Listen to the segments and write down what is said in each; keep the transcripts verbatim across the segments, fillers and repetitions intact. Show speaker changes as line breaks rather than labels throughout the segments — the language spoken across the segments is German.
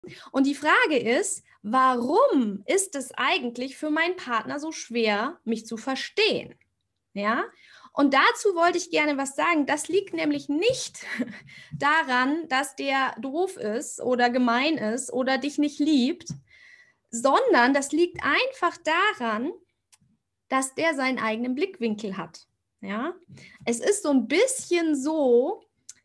Und die Frage ist, warum ist es eigentlich für meinen Partner so schwer, mich zu verstehen? Ja? Und dazu wollte ich gerne was sagen. Das liegt nämlich nicht daran, dass der doof ist oder gemein ist oder dich nicht liebt, sondern das liegt einfach daran, dass der seinen eigenen Blickwinkel hat. Ja? Es ist so ein bisschen so,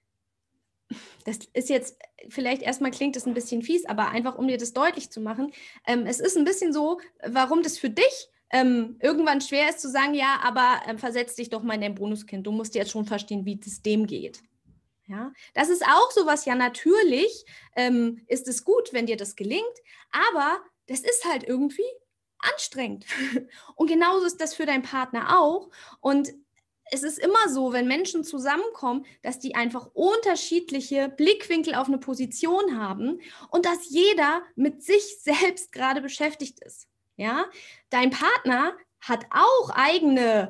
das ist jetzt, vielleicht erstmal klingt es ein bisschen fies, aber einfach, um dir das deutlich zu machen, ähm, es ist ein bisschen so, warum das für dich ähm, irgendwann schwer ist zu sagen, ja, aber ähm, versetz dich doch mal in dein Bonuskind, du musst jetzt schon verstehen, wie es dem geht. Ja, das ist auch sowas, ja, natürlich ähm, ist es gut, wenn dir das gelingt, aber das ist halt irgendwie anstrengend. Und genauso ist das für deinen Partner auch. Und es ist immer so, wenn Menschen zusammenkommen, dass die einfach unterschiedliche Blickwinkel auf eine Position haben und dass jeder mit sich selbst gerade beschäftigt ist. Ja, dein Partner hat auch eigene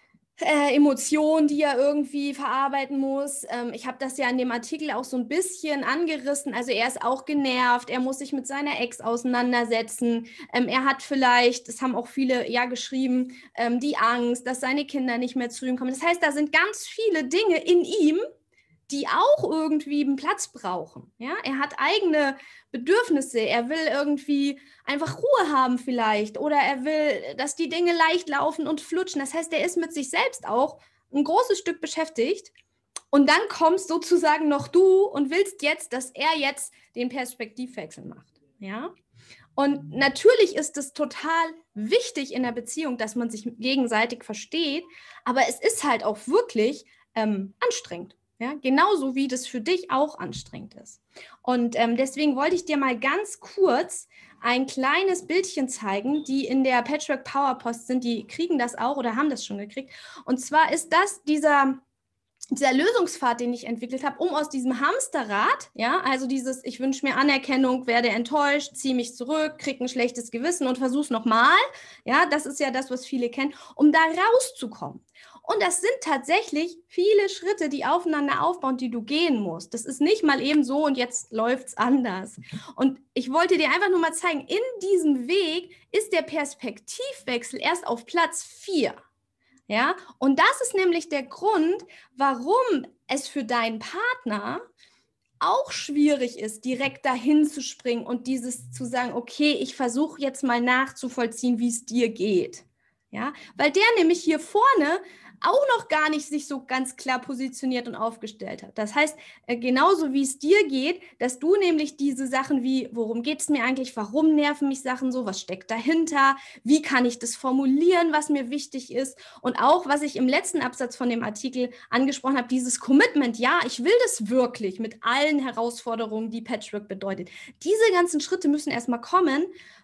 Äh, Emotionen, die er irgendwie verarbeiten muss. Ähm, ich habe das ja in dem Artikel auch so ein bisschen angerissen. Also er ist auch genervt, er muss sich mit seiner Ex auseinandersetzen. Ähm, er hat vielleicht, das haben auch viele ja geschrieben, ähm, die Angst, dass seine Kinder nicht mehr zu ihm kommen. Das heißt, da sind ganz viele Dinge in ihm, die auch irgendwie einen Platz brauchen. Ja? Er hat eigene Bedürfnisse, er will irgendwie einfach Ruhe haben vielleicht oder er will, dass die Dinge leicht laufen und flutschen. Das heißt, er ist mit sich selbst auch ein großes Stück beschäftigt und dann kommst sozusagen noch du und willst jetzt, dass er jetzt den Perspektivwechsel macht. Ja? Und natürlich ist es total wichtig in der Beziehung, dass man sich gegenseitig versteht, aber es ist halt auch wirklich ähm, anstrengend. Ja, genauso wie das für dich auch anstrengend ist. Und ähm, deswegen wollte ich dir mal ganz kurz ein kleines Bildchen zeigen, die in der Patchwork Power Post sind. Die kriegen das auch oder haben das schon gekriegt. Und zwar ist das dieser, dieser Lösungspfad, den ich entwickelt habe, um aus diesem Hamsterrad, ja, also dieses, ich wünsche mir Anerkennung, werde enttäuscht, ziehe mich zurück, kriege ein schlechtes Gewissen und versuche es nochmal. Ja, das ist ja das, was viele kennen, um da rauszukommen. Und das sind tatsächlich viele Schritte, die aufeinander aufbauen, die du gehen musst. Das ist nicht mal eben so und jetzt läuft es anders. Und ich wollte dir einfach nur mal zeigen, in diesem Weg ist der Perspektivwechsel erst auf Platz vier. Ja, und das ist nämlich der Grund, warum es für deinen Partner auch schwierig ist, direkt dahin zu springen und dieses zu sagen, okay, ich versuche jetzt mal nachzuvollziehen, wie es dir geht. Ja, weil der nämlich hier vorne auch noch gar nicht sich so ganz klar positioniert und aufgestellt hat. Das heißt, genauso wie es dir geht, dass du nämlich diese Sachen wie, worum geht es mir eigentlich, warum nerven mich Sachen so, was steckt dahinter, wie kann ich das formulieren, was mir wichtig ist und auch, was ich im letzten Absatz von dem Artikel angesprochen habe, dieses Commitment, ja, ich will das wirklich mit allen Herausforderungen, die Patchwork bedeutet. Diese ganzen Schritte müssen erstmal kommen,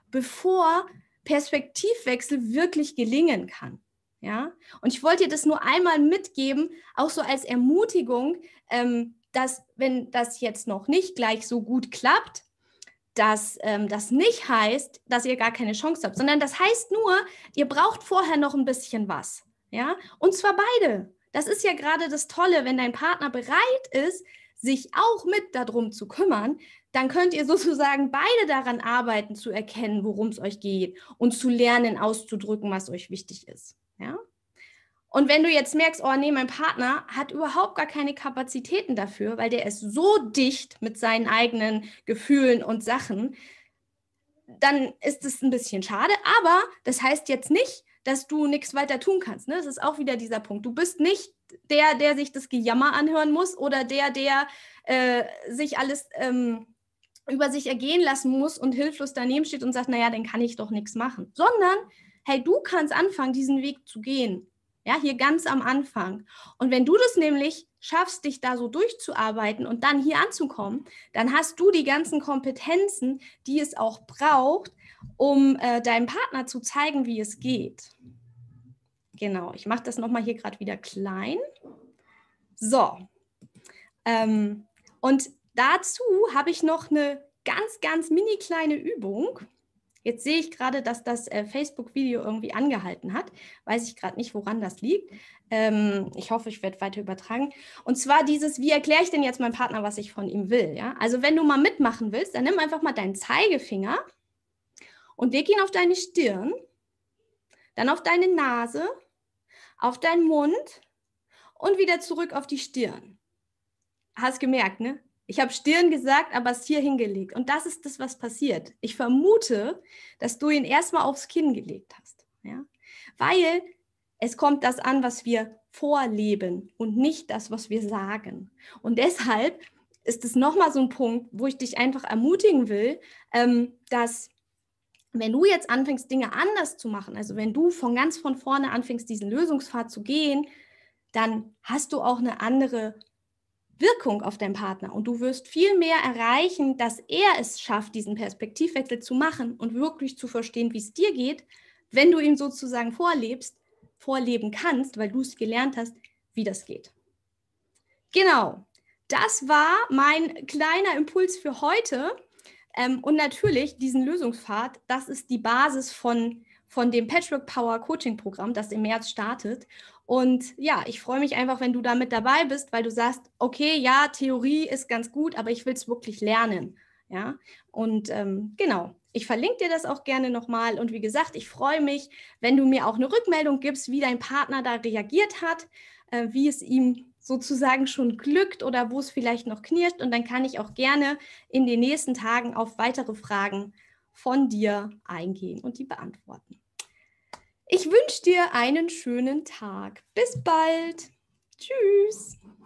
bevor Perspektivwechsel wirklich gelingen kann. Ja? Und ich wollte dir das nur einmal mitgeben, auch so als Ermutigung, ähm, dass wenn das jetzt noch nicht gleich so gut klappt, dass ähm, das nicht heißt, dass ihr gar keine Chance habt, sondern das heißt nur, ihr braucht vorher noch ein bisschen was. Ja? Und zwar beide. Das ist ja gerade das Tolle, wenn dein Partner bereit ist, sich auch mit darum zu kümmern, dann könnt ihr sozusagen beide daran arbeiten, zu erkennen, worum es euch geht und zu lernen, auszudrücken, was euch wichtig ist. Ja? Und wenn du jetzt merkst, oh nee, mein Partner hat überhaupt gar keine Kapazitäten dafür, weil der ist so dicht mit seinen eigenen Gefühlen und Sachen, dann ist es ein bisschen schade. Aber das heißt jetzt nicht, dass du nichts weiter tun kannst. Ne? Das ist auch wieder dieser Punkt. Du bist nicht der, der sich das Gejammer anhören muss oder der, der äh, sich alles ähm, über sich ergehen lassen muss und hilflos daneben steht und sagt, naja, dann kann ich doch nichts machen. Sondern, hey, du kannst anfangen, diesen Weg zu gehen. Ja, hier ganz am Anfang. Und wenn du das nämlich schaffst, dich da so durchzuarbeiten und dann hier anzukommen, dann hast du die ganzen Kompetenzen, die es auch braucht, um äh, deinem Partner zu zeigen, wie es geht. Genau, ich mache das nochmal hier gerade wieder klein. So. Ähm, und dazu habe ich noch eine ganz, ganz mini kleine Übung. Jetzt sehe ich gerade, dass das äh, Facebook-Video irgendwie angehalten hat. Weiß ich gerade nicht, woran das liegt. Ähm, ich hoffe, ich werde weiter übertragen. Und zwar dieses, wie erkläre ich denn jetzt meinem Partner, was ich von ihm will? Ja? Also wenn du mal mitmachen willst, dann nimm einfach mal deinen Zeigefinger und leg ihn auf deine Stirn, dann auf deine Nase, auf deinen Mund und wieder zurück auf die Stirn. Hast gemerkt, ne? Ich habe Stirn gesagt, aber es hier hingelegt. Und das ist das, was passiert. Ich vermute, dass du ihn erstmal aufs Kinn gelegt hast. Ja? Weil es kommt das an, was wir vorleben und nicht das, was wir sagen. Und deshalb ist es nochmal so ein Punkt, wo ich dich einfach ermutigen will, ähm, dass wenn du jetzt anfängst, Dinge anders zu machen, also wenn du von ganz von vorne anfängst, diesen Lösungspfad zu gehen, dann hast du auch eine andere Wirkung auf deinen Partner und du wirst viel mehr erreichen, dass er es schafft, diesen Perspektivwechsel zu machen und wirklich zu verstehen, wie es dir geht, wenn du ihm sozusagen vorlebst, vorleben kannst, weil du es gelernt hast, wie das geht. Genau, das war mein kleiner Impuls für heute. Ähm, und natürlich diesen Lösungspfad, das ist die Basis von, von dem Patchwork Power Coaching Programm, das im März startet. Und ja, ich freue mich einfach, wenn du da mit dabei bist, weil du sagst, okay, ja, Theorie ist ganz gut, aber ich will es wirklich lernen. Ja, und ähm, genau, ich verlinke dir das auch gerne nochmal. Und wie gesagt, ich freue mich, wenn du mir auch eine Rückmeldung gibst, wie dein Partner da reagiert hat, äh, wie es ihm sozusagen schon glückt oder wo es vielleicht noch knirscht. Und dann kann ich auch gerne in den nächsten Tagen auf weitere Fragen von dir eingehen und die beantworten. Ich wünsche dir einen schönen Tag. Bis bald. Tschüss.